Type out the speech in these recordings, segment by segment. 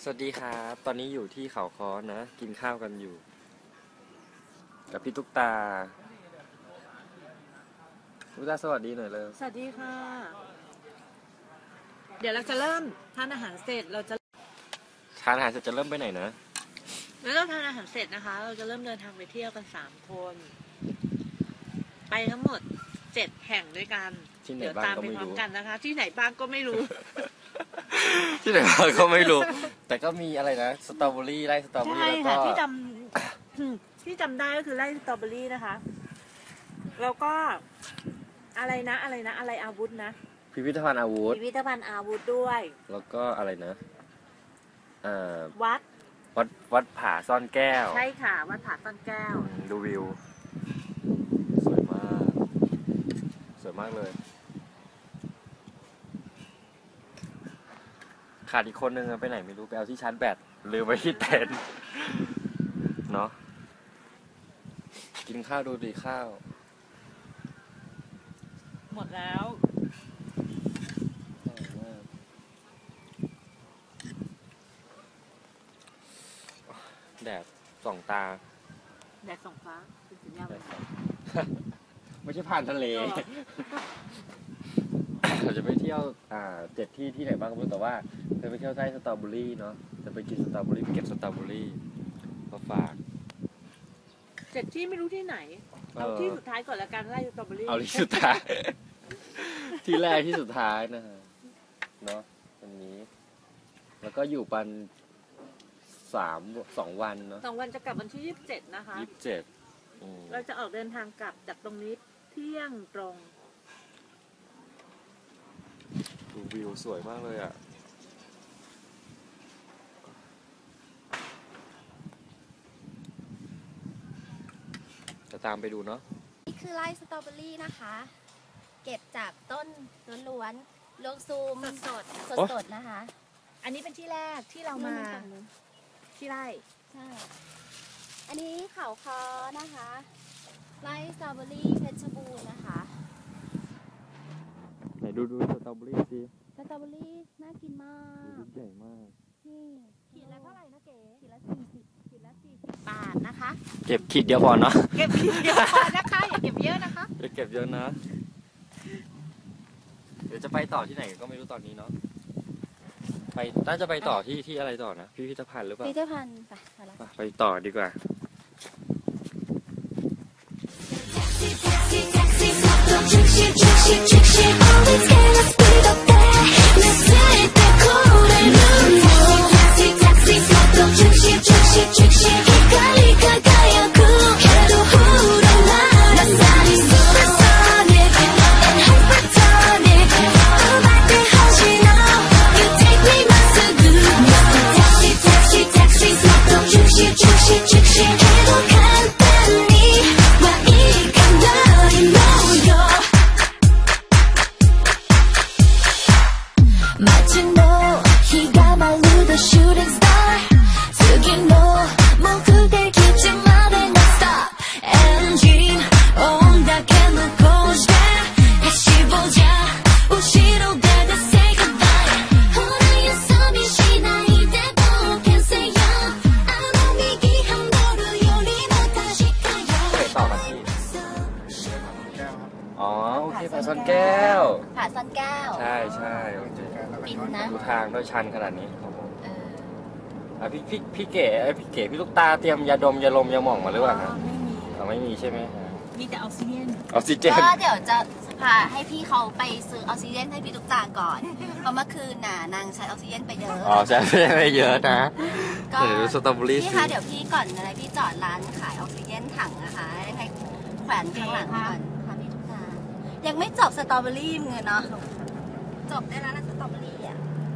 สวัสดีครับตอนนี้อยู่ที่เขาค้อนะกินข้าวกันอยู่กับพี่ตุ๊กตาตุ๊กตาสวัสดีหน่อยเลยสวัสดีค่ะ เดี๋ยวเราจะเริ่มทานอาหารเสร็จทานอาหารเสร็จจะเริ่มไปไหนนะแล้วเราทานอาหารเสร็จนะคะ เราจะเริ่มเดินทางไปเที่ยวกัน3 คนไปทั้งหมด7 แห่งด้วยกันที่ไหนบ้างก็ไม่รู้กันนะคะที่ไหนบ้างก็ไม่รู้ที่ไหนบ้างก็ไม่รู้แต่ก็มีอะไรนะสตรอเบอรี่ไร่สตรอเบอรี่แล้วก็ที่จำได้ก็คือไร่สตรอเบอรี่นะคะแล้วก็อะไรอาวุธนะพิพิธภัณฑ์อาวุธด้วยแล้วก็อะไรนะวัดผาซ่อนแก้วใช่ค่ะวัดผาซ่อนแก้วดูวิวสวยมากเลยขาดอีกคนนึงไปไหนไม่รู้ไปเอาที่ชาร์จแบตลืมไว้ที่เต็นท์เนาะกินข้าวดูดีข้าวหมดแล้วแดดส่องตาแดดส่องฟ้าเป็นสัญญาณไม่ใช่ผ่านทะเลเราจะไปเที่ยว7 ที่ไหนบ้างก็ไม่รู้แต่ว่าจะไปเที่ยวไร่สตรอเบอรี่เนาะจะไปกินสตรอเบอรี่ไปเก็บสตรอเบอรี่มาฝาก 7 ที่ไม่รู้ที่ไหนเอาที่สุดท้ายก่อนละกันไร่สตรอเบอรี่เอาที่สุดท้ายที่แรกที่สุดท้ายนะฮะเนาะวันนี้แล้วก็อยู่ปัน2 วันเนาะ 2 วันจะกลับวันที่27นะคะ 27 เราจะออกเดินทางกลับจากตรงนี้เที่ยงตรงดูวิวสวยมากเลยอ่ะจะตามไปดูเนาะนี่คือไร่สตรอเบอรี่นะคะเก็บจากต้นล้วนๆลงซูมสดนะคะอันนี้เป็นที่แรกที่เรามาที่ไร่ใช่อันนี้เขาค้อนะคะไร่สตรอเบอรี่เพชรบูรณ์นะคะไหนดูสตรอเบอรี่สิสตรอเบอรี่น่ากินมากลูกใหญ่มากนี่ขีดละเท่าไหร่นะเก๋ขีดละ40 บาทนะคะเก็บขีดเดียวพอเนาะเก็บขีดเดียวพอนะคะอย่าเก็บเยอะนะคะอย่าเก็บเยอะนะเดี๋ยวจะไปต่อที่ไหนก็ไม่รู้ตอนนี้เนาะน่าจะไปต่อที่อะไรต่อนะพิพิธภัณฑ์หรือเปล่าพิพิธภัณฑ์ไปต่อดีกว่าผาซ่อนแก้วใช่ปินนะดูทางด้วยชันขนาดนี้พี่เก๋พี่ลูกตาเตรียมยาดมยาลมยาหม่องมาหรือเปล่าฮะไม่มีใช่ไหมมีแต่ออกซิเจนก็เดี๋ยวจะพาให้พี่เขาไปซื้อออกซิเจนให้พี่ตุ๊กตาก่อนเพราะเมื่อคืนน่ะนางใช้ออกซิเจนไปเยอะใช้ไปเยอะนะก็เดี๋ยวสตรอเบอรี่พี่คะเดี๋ยวพี่ก่อนอะไรพี่จอดร้านขายออกซิเจนถังนะคะให้แขวนข้างหลังก่อนค่ะพี่ตุ๊กตายังไม่จบสตรอเบอรี่มึงเนาะจบได้แล้วนะสตรอเบอรี่อ่ะ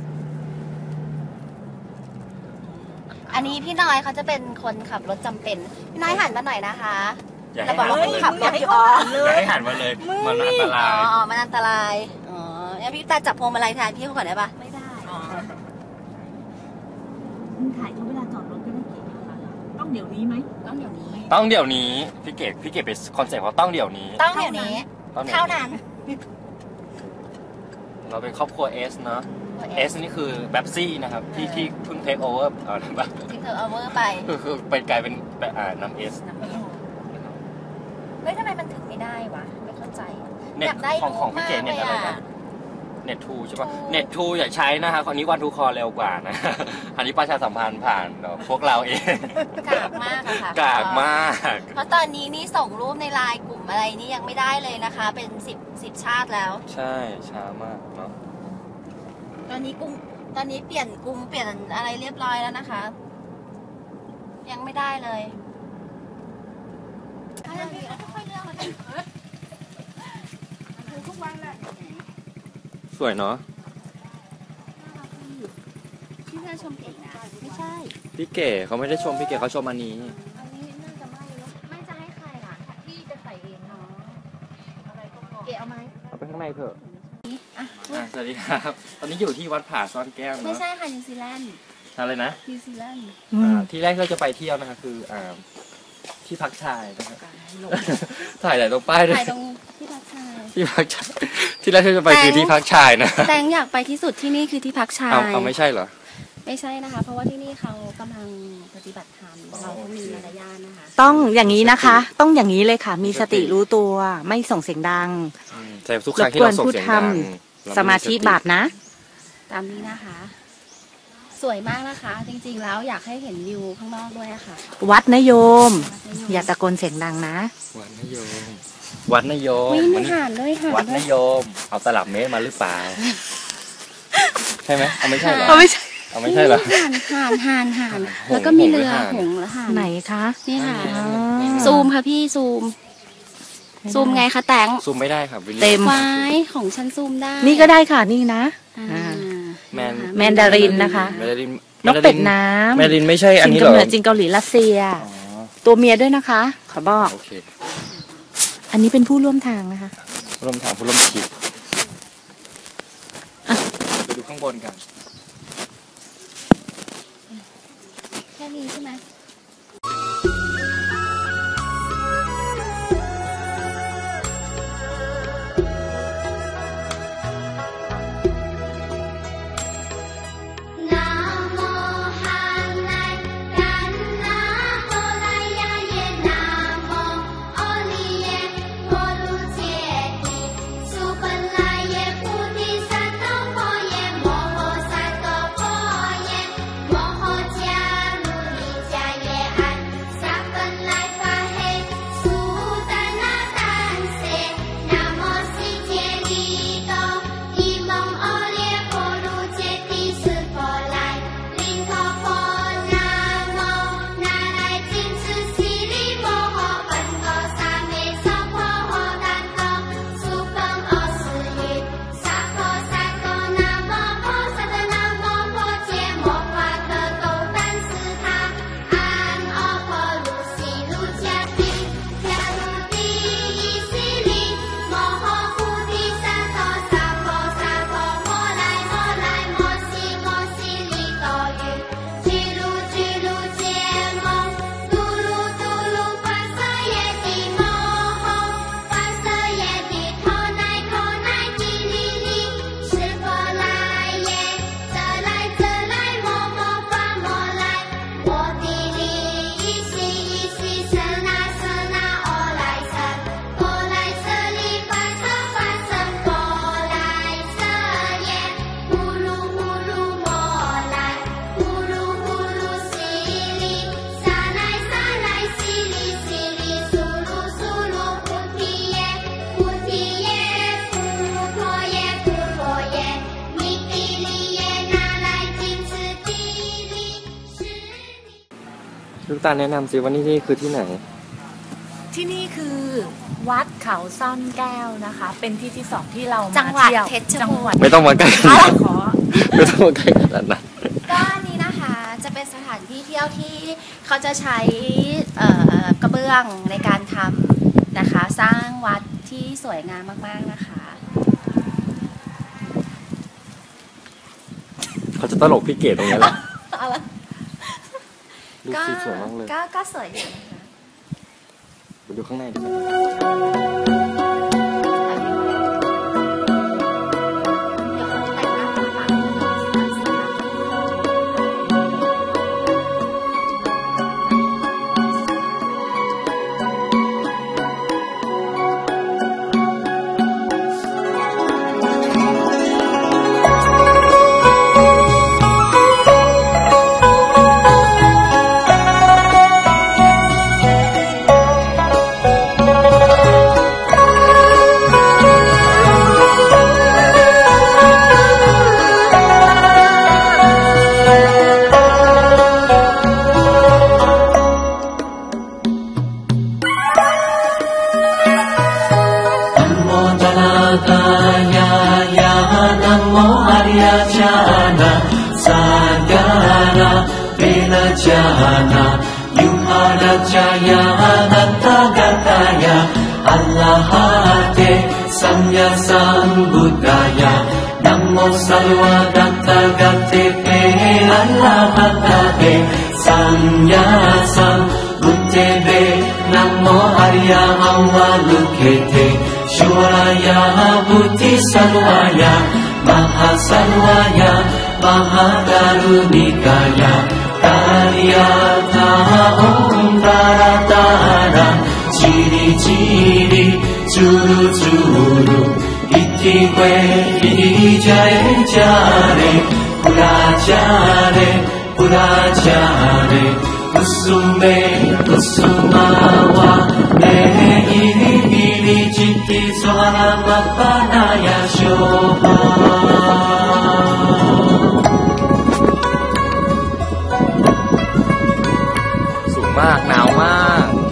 อันนี้พี่น้อยเขาจะเป็นคนขับรถจำเป็นพี่น้อยหันมาหน่อยนะคะเราบอกว่าขับรถอยู่อย่าให้หันมาเลยมันอันตรายมันอันตรายงั้นพี่ตาจับพวงมาลัยแทนพี่เขาก่อนได้ปะไม่ได้ถ่ายเขาเวลาจอดรถก็ได้เก๋นะคะต้องเดี๋ยวนี้ไหมต้องเดี๋ยวนี้พี่เก๋เป็นคอนเซ็ปต์เขาต้องเดี๋ยวนี้เท่านั้นเราเป็นครอบครัวเอสเนาะเอสนี่คือแบปซี่นะครับที่เพิ่งเทคโอเวอร์แบบที่เธอเอาเวอร์ไปคือเป็นกลายเป็นน้ำเอสเฮ้ยทำไมมันถึงไม่ได้วะไม่เข้าใจเน็ตอยากได้ของพี่เก๋เน็ตอะไรนะเน็ตทูใช่ปะเน็ตทูอย่าใช้นะครับอันนี้วันทูคอเร็วกว่านะ อันนี้ประชาสัมพันธ์ผ่านพวกเราเองกากมากอะค่ะกากมากเพราะตอนนี้นี่ส่งรูปในไลน์กลุ่มอะไรนี่ยังไม่ได้เลยนะคะ เป็น10ชาติแล้วใช่ช้ามากเนาะตอนนี้เปลี่ยนกลุ่มเปลี่ยนอะไรเรียบร้อยแล้วนะคะ ยังไม่ได้เลยค่อยๆเลือกมาดิทุกวันแหละสวยเนาะที่น่าชมเก่งนะไม่ใช่พี่เก๋เขาไม่ได้ชมพี่เก๋เขาชมอันนี้อันนี้น่าจะไม่แล้วไม่จะให้ใครล่ะพี่จะใส่เองเนาะอะไรก็บอกเก๋เอาไหมเอาไปข้างในเถอะอ่ะสวัสดีครับ ตอนนี้อยู่ที่วัดผาซ่อนแก้วไม่เนาะใช่ค่ะนิวซีแลนด์อะไรนะนิวซีแลนด์ที่แรกเราจะไปเที่ยวนะคะคือที่พักชายนะครับถ่ายไหนตรงป้ายด้วยถ่ายตรงที่พักชายที่พักชายที่แรกเราจะไปคือที่พักชายนะแตงอยากไปที่สุดที่นี่คือที่พักชายเอาไม่ใช่เหรอไม่ใช่นะคะ เพราะว่าที่นี่เขากำลังปฏิบัติธรรมเราต้องมีมารยาทนะคะต้องอย่างนี้นะคะ ต้องอย่างนี้เลยค่ะ มีสติรู้ตัวไม่ส่งเสียงดังแต่ทุกครั้งที่เราส่งเสียงดังสมาธิบาปนะตามนี้นะคะ สวยมากนะคะ จริงๆแล้วอยากให้เห็นวิวข้างนอกด้วยอะค่ะวัดนโยมวัดนโมอย่าตะโกนเสียงดังนะวัดนโยม วัดนโยมวิ่งหานด้วยหานวัดด้วน ยโยม เอาตลับเมตรมาหรือเปล่า ใช่ไหมเอาไม่ใช่เหรอเอาไม่ใช่เอาไม่ใช่เหรอหานแล้วก็มีเรือหงส์หรือห่านหงส์และหานไหนคะนี่ค่ะอ๋อซูมค่ะพี่ซูม ซูมไงคะแตงซูมไม่ได้ครับวิลลี่เต็มไว้ของฉันซูมได้นี่ก็ได้ค่ะนี่นะอ่าแมนแมนดารินนะคะแมนดารินนกเป็ดน้ำแมนดารินไม่ใช่อันจีนนี้เหรกำอเนิดจีนเกาหลีรัสเซียอ๋อตัวเมียด้วยนะคะ ขอบอกโอเคอันนี้เป็นผู้ร่วมทางนะคะร่วมทางผู้ร่วมคิดไปดูข้างบนกันแค่นี้ใช่ไหมลูกตาแนะนำสิว่านี่คือที่ไหนที่นี่คือวัดเขาซ่อนแก้วนะคะ เป็นที่ที่สองที่เรามาจังหวัดที่ยวเพชรจับูงหวัรดณ์ไม่ต้องมาใกล้ขอไม่ต้องมาใกล้ขนาดนั้นก็อันนี้นะคะจะเป็นสถานที่เที่ยวที่เขาจะใช้กระเบื้องในการทำนะคะ สร้างวัดที่สวยงามมากๆนะคะเขาจะตลกพี่เกดตรงนี้แหละเอาละดูสีสวยมากเลยก็สวยอยู่นะคะไปดูข้างในดีกว่าเดี๋ยวเขาแต่งหน้าทำปาก la vena jana yuhara jaya anattagataya Allahate samya sambuddhaya Namo sarvagattagate Allahate samya sambuddhebe Namo arya avalokite Shuraya buddhi sarvaya Mahasarvaya Mahakarunikaya Taryata Om Taratara Jiri Jiri Juru Juru Iti Kwe Iti Jai Jare Purajare Purajare Kusume Kusumawa Nehe Iri Iri Jiti Sohamapanaya Shobha สูงมากหนาวมาก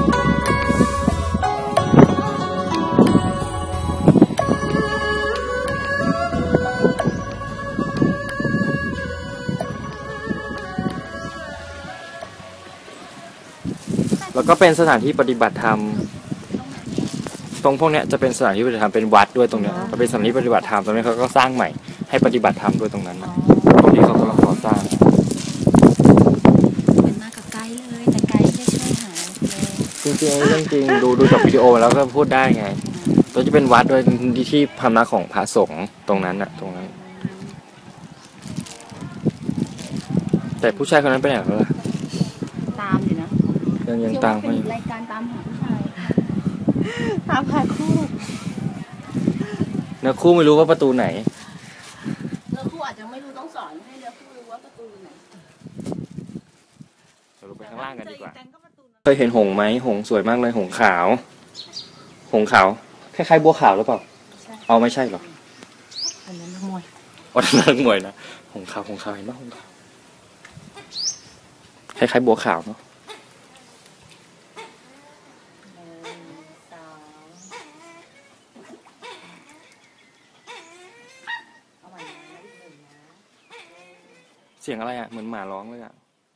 แล้วก็เป็นสถานที่ปฏิบัติธรรม ตรงพวกเนี้ยจะเป็นสถานที่ปฏิบัติธรรมเป็นวัดด้วยตรงเนี้ยเป็นสถานที่ปฏิบัติธรรมตรงนี้เขาก็สร้างใหม่ให้ปฏิบัติธรรมด้วยตรงนั้นนะตรงที่เขากำลังก่อสร้างเป็นมากับไกด์เลยแต่ไกด์ไม่ได้ช่วยหาเลยจริงๆเรื่องจริงดูจากวิดีโอแล้วก็พูดได้ไงตัวจะเป็นวัดด้วยที่พำนักของพระสงฆ์ตรงนั้นน่ะตรงนั้น แต่ผู้ชายคนนั้นไปไหนแล้วล่ะตามอยู่นะยังตามไม่รายการตามหาผู้ชายตามหาคู่เนื้อคู่ไม่รู้ว่าประตูไหนเรือคู่อาจจะไม่รู้ต้องสอนให้เรือคู่รู้ว่าประตูอยู่ไหนเราลงไปข้างล่างกันดีกว่าเคยเห็นหงส์ไหมหงส์สวยมากเลยหงส์ขาวหงส์ขาวคล้ายๆบัวขาวหรือเปล่าเอาไม่ใช่หรออันนั้นนักมวยอ๋อนักมวยนะหงส์ขาวเห็นป่ะหงส์ขาวคล้ายๆบัวขาวเนาะเสียงอะไรอ่ะเหมือนหมาร้องเลยอ่ะ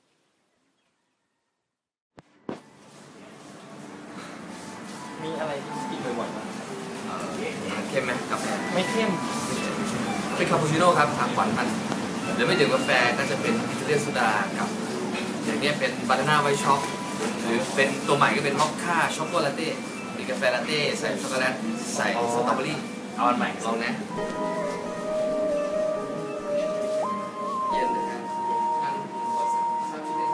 มีอะไรที่กินบ่อยๆบ้างเข้มไหมกาแฟไม่เข้มเป็นคาปูชิโน่ครับทางหวานมันหรือไม่ดื่มกาแฟก็จะเป็นอิตาเลียนโซดากับอย่างนี้เป็นบานาน่าไวท์ช็อกหรือเป็นตัวใหม่ก็เป็นมอคค่าช็อกโกแลตเต้หรือกาแฟลาเต้ใส่ช็อกโกแลตใส่สตรอเบอรี่เอาอันใหม่ลองนะเย็นนะครับอันซาบิเล่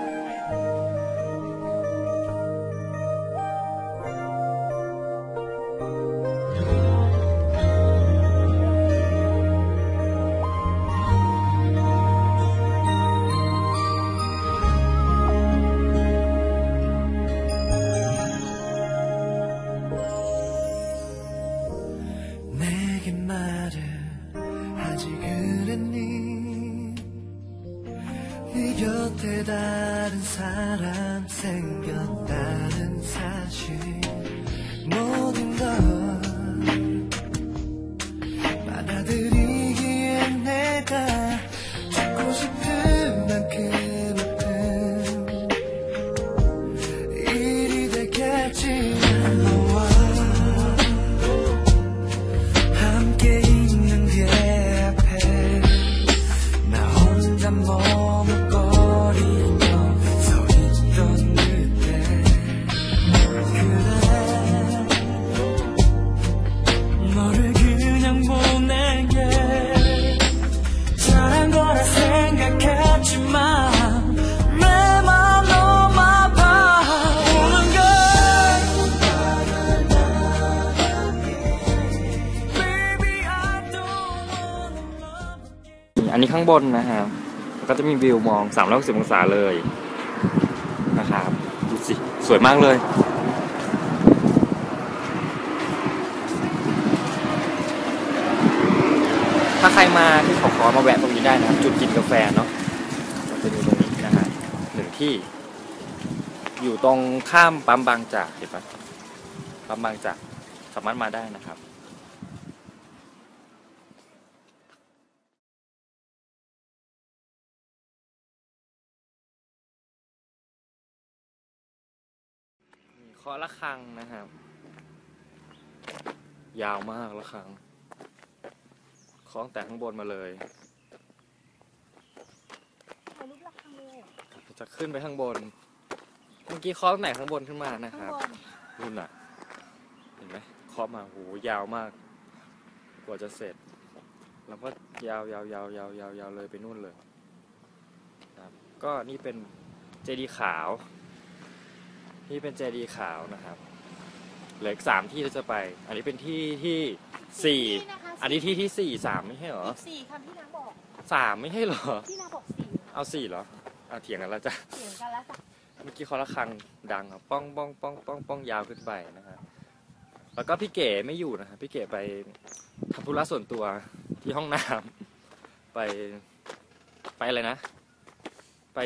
อันนี้ข้างบนนะครับแล้วก็จะมีวิวมอง360องศาเลยนะครับดูสิสวยมากเลยถ้าใครมาที่เขาขอมาแวะตรงนี้ได้นะครับจุดกินกาแฟเนาะเราจะดูตรงนี้นะฮะหนึ่งที่อยู่ตรงข้ามปั๊มบางจากเห็นปะปั๊มบางจากสามารถมาได้นะครับาะระฆังนะครับ ยาวมากระฆังเคาะแต่ข้างบนมาเลยจะขึ้นไปข้างบนเมื่อกี้เคาะตั้งแต่ข้างบนขึ้นมานะครับรุ่นอ่ะเห็นไหมเคาะมาโหยาวมากกว่าจะเสร็จแล้วก็ยาวยาวเลยไปนู่นเลยครับก็นี่เป็นเจดีย์ขาวนี่เป็นเจดีย์ขาวนะครับเหลืออีก3ที่เราจะไปอันนี้เป็นที่ที่4อันนี้ที่ที่4 3ไม่ใช่เหรอ 4คำที่นางบอก 3ไม่ใช่เหรอที่นางบอก4 เอา4เหรอเอาเถียงกันแล้วจ้ะเถียงกันแล้วจ้ะเมื่อกี้เคาะระฆังดังครับป้องป้องป้องป้องป้องยาวขึ้นไปนะครับแล้วก็พี่เก๋ไม่อยู่นะครับพี่เก๋ไปทำธุระส่วนตัวที่ห้องน้ำไปอะไรนะไป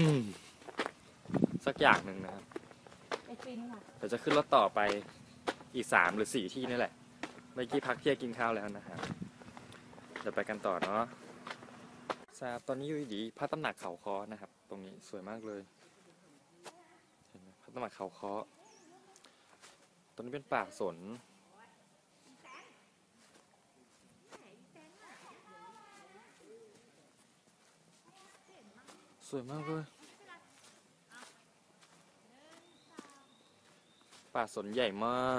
สักอย่างหนึ่งนะครับไปฟินค่ะเดี๋ยวจะขึ้นรถต่อไปอีก3 หรือ 4ที่นี่แหละเมื่อกี้พักเที่ยงกินข้าวแล้วนะครับเดี๋ยวไปกันต่อเนาะทราบตอนนี้อยู่ดีพระตำหนักเขาค้อนะครับตรงนี้สวยมากเลยเห็นไหมพระตำหนักเขาค้อตรงนี้เป็นป่าสนสวยมากเลยป่าสนใหญ่มาก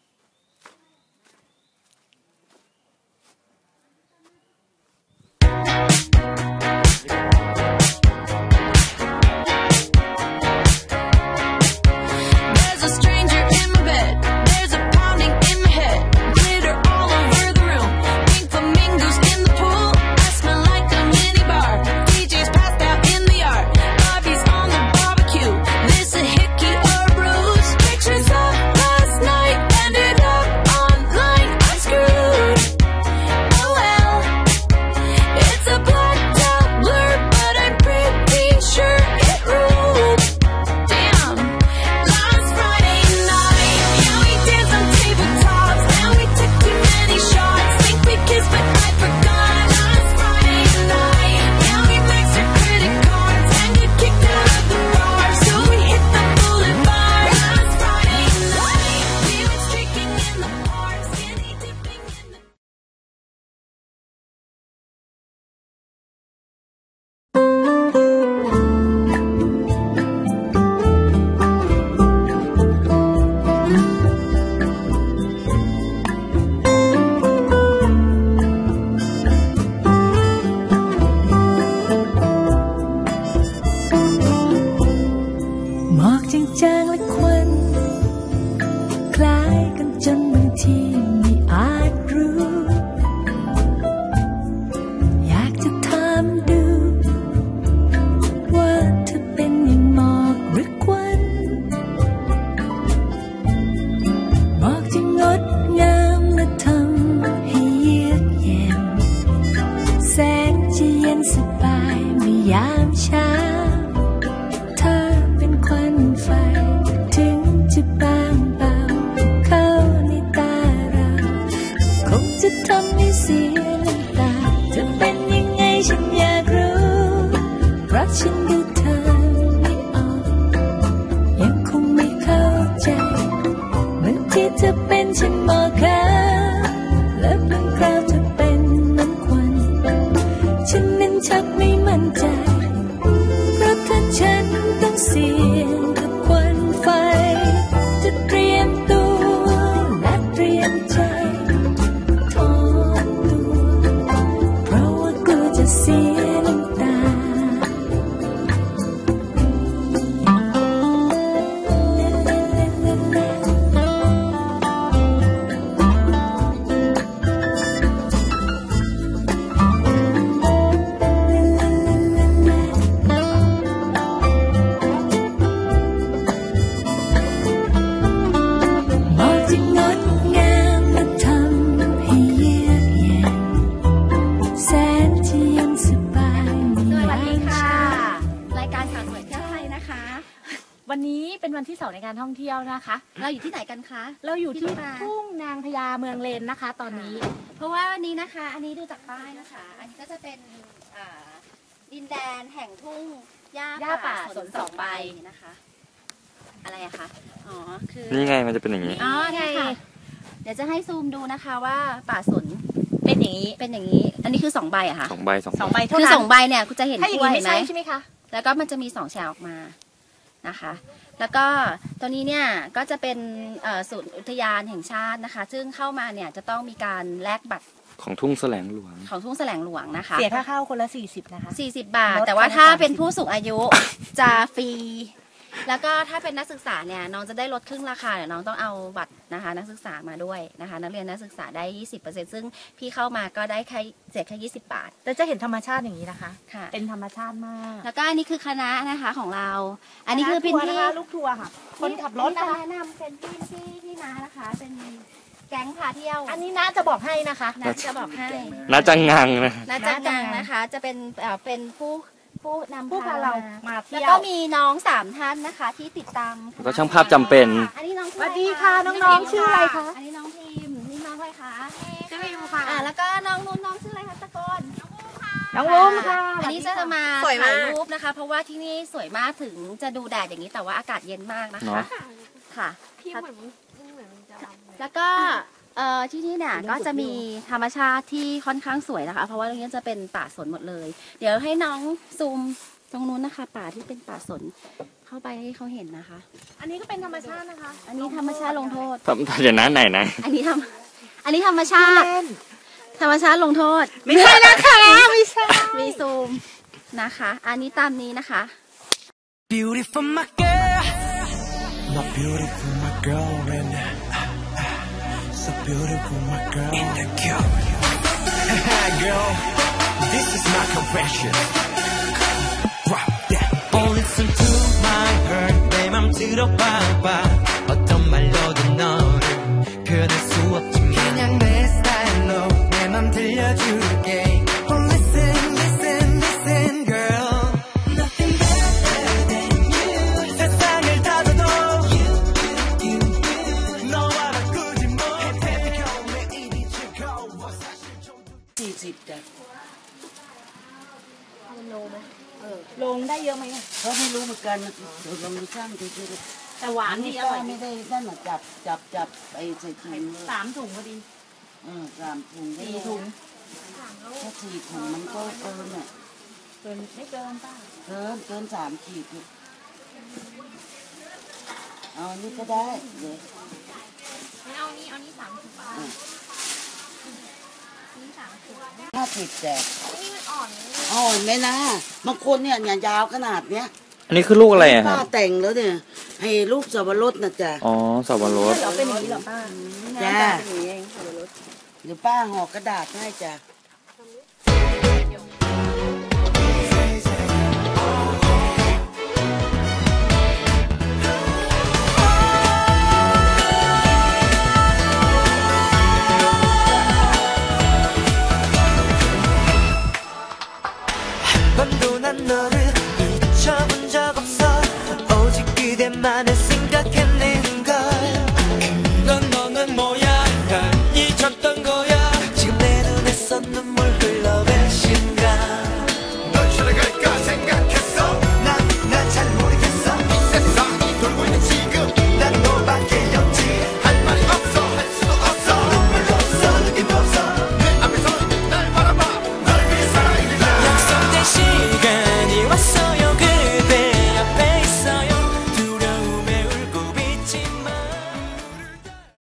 วันนี้เป็นวันที่2ในการท่องเที่ยวนะคะเราอยู่ที่ไหนกันคะเราอยู่ที่ทุ่งนางพญาเมืองเลนนะคะตอนนี้เพราะว่าวันนี้นะคะอันนี้ดูจากป้ายนะคะอันนี้ก็จะเป็นดินแดนแห่งทุ่งหญ้าป่าสน2 ใบนะคะอะไรอะคะอ๋อคือนี่ไงมันจะเป็นอย่างนี้อ๋อเนี่ยค่ะเดี๋ยวจะให้ซูมดูนะคะว่าป่าสนเป็นอย่างนี้เป็นอย่างนี้ อันนี้คือ2 ใบอะค่ะ 2 ใบ 2 ใบเท่าคือนั้น 2 ใบเนี่ยคุณจะเห็นถ้าอย่างกล้วยนี้เห็ไม่นไหมใช่ใช่ไหมคะแล้วก็มันจะมี2 แฉกออกมานะคะ แล้วก็ตัวนี้เนี่ยก็จะเป็นศูนย์อุทยานแห่งชาตินะคะ ซึ่งเข้ามาเนี่ยจะต้องมีการแลกบัตรของทุ่งแสลงหลวงของทุ่งแสลงหลวงนะคะเสียค่าเข้าคนละ40นะคะ 40 บาทลดแต่ว่าคนละถ้า 30 เป็นผู้สูงอายุจะฟรี แล้วก็ถ้าเป็นนักศึกษาเนี่ยน้องจะได้ลดครึ่งราคาเดี๋ยวน้องต้องเอาบัตรนะคะนักศึกษามาด้วยนะคะนักเรียนนักศึกษาได้ 20% ซึ่งพี่เข้ามาก็ได้แค่เสียแค่20 บาทแต่จะเห็นธรรมชาติอย่างนี้นะคะค่ะเป็นธรรมชาติมากแล้วก็อันนี้คือคณะนะคะของเรา อันนี้คือเป็นทัวร์ที่นะคะลูกทัวร์ค่ะ คนขับรถที่นะมาคะแนะนำเป็นที่น้านะคะ เป็นแก๊งพาเที่ยวอันนี้น้าจะบอกให้นะคะน้าจะบอกให้น่าจังงังนะน้าจังงังนะคะ จะเป็นผู้นำผู้พาเรามาแล้วเที่ยวก็มีน้อง3 ท่านนะคะที่ติดตามแล้วก็ช่างภาพจำเป็นอันนี้น้องสวัสดีค่ะน้องๆชื่ออะไรคะอันนี้น้องพิมพ์นี่น้องอะไรคะชื่อพิมค่ะแล้วก็น้องนุ่นน้องชื่ออะไรคะตะโกนน้องวุ้มค่ะอันนี้จะมาสวยมากถ่ายรูปนะคะ เพราะว่าที่นี่สวยมากถึงจะดูแดดอย่างนี้แต่ว่าอากาศเย็นมากนะเนคะอะค่ะแล้วก็ที่นี่เนี่ยก็จะมีธรรมชาติที่ค่อนข้างสวยนะคะ เพราะว่าตรงนี้จะเป็นป่าสนหมดเลย เดี๋ยวให้น้องซูมตรงนู้นนะคะ ป่าที่เป็นป่าสนเข้าไปให้เขาเห็นนะคะอันนี้ก็เป็นธรรมชาตินะคะอันนี้ธรรมชาติลงโทษเดี๋ยวนะไหนนะอันนี้ธรรมชาติ ธรรมชาติลงโทษไม่ใช่นะคะไม่ใช่มีซูมนะคะ อันนี้ตามนี้นะคะ Beautiful my girl My beautiful my girl and So beautiful my girl In the girl Girl This is my confession Drop that Only listen to my heart 내 맘 들어봐봐 어떤 말로도 너를 표현할 수 없지만 그냥 내 스타일로 내 맘 들려줄게 Oh listen listen listen girl Nothing better than you 세상을 다 줘도 너와 바꾸지 못해 겨울에 일이 즐거워 사실 좀 40จ้ะลงได้เยอะไหมอะเขาไม่รู้เหมือนกันนะเดี๋ยวลองดูช่างดูดูแต่หวานดีอร่อยไม่ได้นั่นน่ะจับไปใส่ถุงเลย 3 ถุงพอดี 3 ถุงก็ 4 ถุงถ้า4 ถุงมันก็เกินอ่ะเกินไม่เกินป้าเกิน3 ขีดลูกเอาอันนี้ก็ได้เดี๋ยวเอานี้3 ถุง 50จ้ะอ่อนไหมนะบางคนเนี่ยยาวขนาดเนี้ยอันนี้คือลูกอะไรอะคป้ารับแต่งแล้วเนี่ยให้ลูกสับปะรดนะจ๊ะอ๋อสับปะรดเราเป็นอย่างนี้เหรอป้าจ้าเดี๋ยวป้าห่อกระดาษให้จ้ะ 번도 난 너를 잊혀본 적 없어 오직 그대만을 생각했네